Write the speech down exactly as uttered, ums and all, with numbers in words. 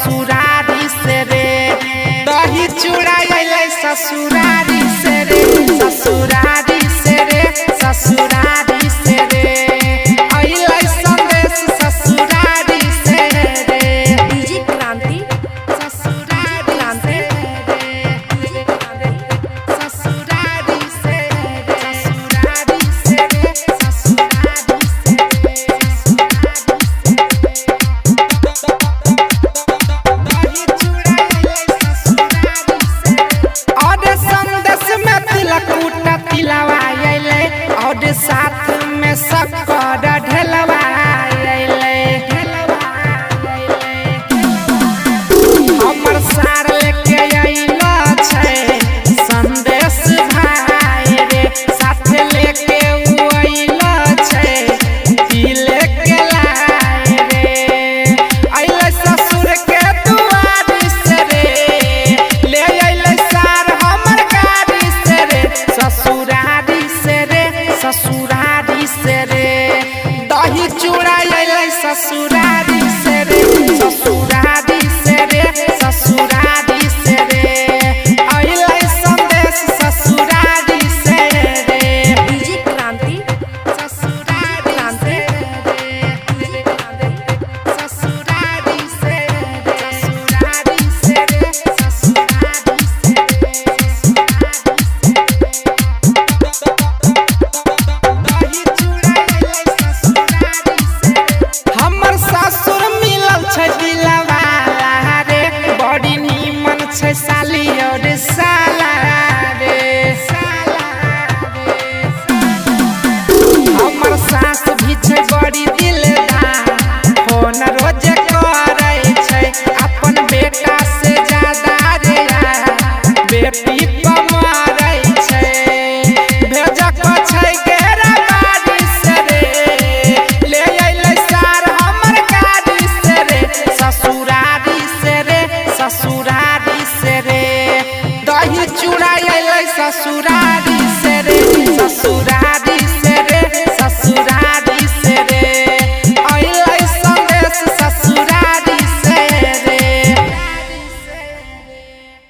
ससुरारी से रे दही चूड़ा अइले ससुरारी से रे ससुरारी से रे ससुरारी से रे अइले संदेश ससुरारी से रे डीजे क्रांति ससुरारी से रे ससुरारी से रे ससुरारी से रे ससुरारी और साथ में शक्कर ढलवा हमर सार लेके अइलो छै संदेश भाई रे साथ लेके उ अइलो छै पी लेके लाए रे अइले ससुर के दुआरी से रे ले अइले सार हमर गाड़ी से रे ससुरारी से रे ससुरारी से रे दही चूड़ा अइले ससुरारी से रे ससुरारी से रे ससुरारी से रे अइले संदेश ससुरारी से रे डीजे क्रांति ससुरारी से रे ससुरारी से रे ससुरारी से रे ससुरारी हमर ससुर मिलल छै दिलवाला रे बड़ी नीमन छै साली और साला रे हमर सास भी छै बड़ी दिलदार फोन रोज करै छै अपन बेटा से ज्यादा रे बेटी पमारै छै भेजक छै गेरा बाड़ी से रे ले अइले सार हमर गाड़ी से रे ससुरारी से रे ससुरारी से रे दही चूड़ा अइले ससुरारी से रे ससुरा